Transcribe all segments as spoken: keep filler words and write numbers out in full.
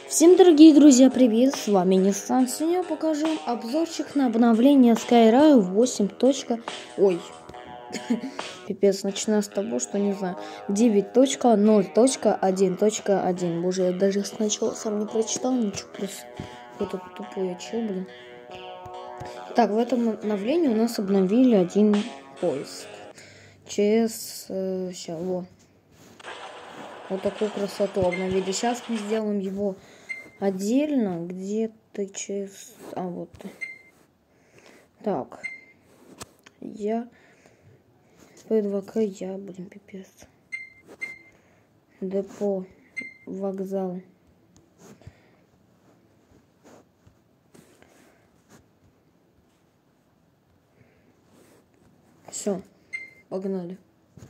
Всем, дорогие друзья, привет, с вами Nissan. Сегодня я покажу обзорчик на обновление Skyrim восемь. Ой, пипец, начинаю с того, что не знаю, девять точка ноль точка один точка один. Боже, я даже сначала сам не прочитал ничего, плюс этот тупой чё, блин. Так, в этом обновлении у нас обновили один поиск. Через э, сейчас, вот. Вот такую красоту обновили. Сейчас мы сделаем его отдельно, где-то через... А, вот. Так. Я... пэ два ка, я, блин, пипец. Депо. Вокзал. Все. Погнали.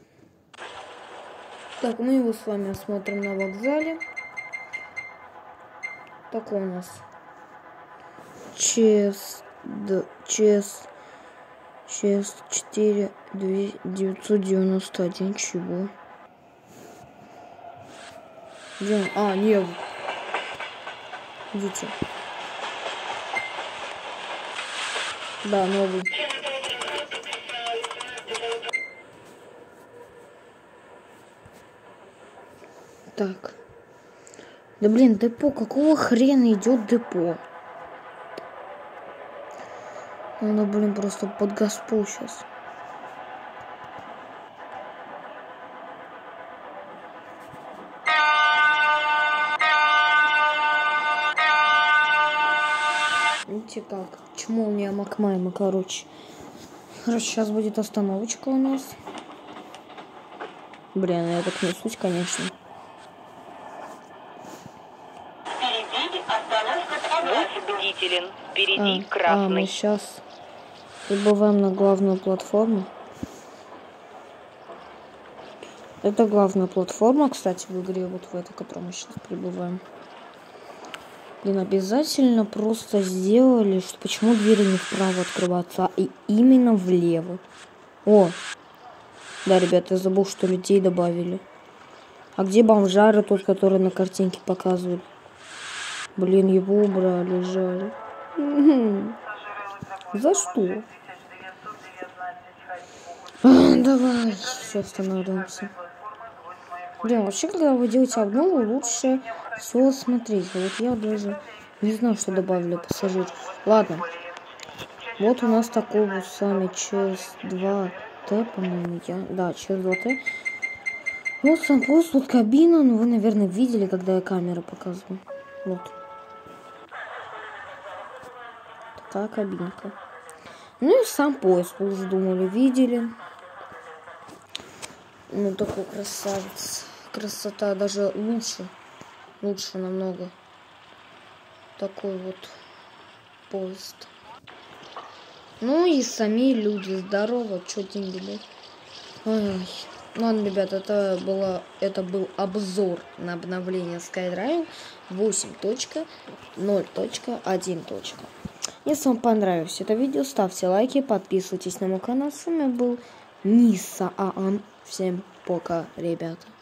Так, мы его с вами осмотрим на вокзале. Такой у нас ЧС, ЧС, ЧС четыре девятьсот девяносто один. Чего? Где он? А, нет. Видите? Да, новый. Так. Да блин, депо, какого хрена идет депо? Ну, блин, просто под госпол сейчас. Видите как? Чмо у меня Макмайма, короче. Короче, сейчас будет остановочка у нас. Блин, я так несусь, конечно. Впереди а, красный. А, мы сейчас прибываем на главную платформу. Это главная платформа, кстати, в игре, вот в этой, которой мы сейчас прибываем. Блин, обязательно просто сделали, что почему двери не вправо открываться, а и именно влево. О! Да, ребята, я забыл, что людей добавили. А где бомжары, тот, который на картинке показывали? Блин, его убрали, жаль. За что? А, давай, все, останавливаемся. Блин, вообще, когда вы делаете обнову, лучше все смотреть. Вот я даже не знаю, что добавили пассажиров. Ладно. Вот у нас такой вот с вами ЧС два Т, по-моему, я... Да, ЧС два Т. Вот сам поезд, тут кабина. Ну, вы, наверное, видели, когда я камеру показываю. Вот. Такая кабинка. Ну и сам поезд, вы уже думали, видели. Ну, такой красавец. Красота даже лучше. Лучше намного. Такой вот поезд. Ну и сами люди. Здорово. Чё деньги, блядь? Ой. Ладно, ребят, это, было, это был обзор на обновление Skyrim восемь точка ноль точка один. Если вам понравилось это видео, ставьте лайки, подписывайтесь на мой канал. С вами был Nissan. Всем пока, ребята.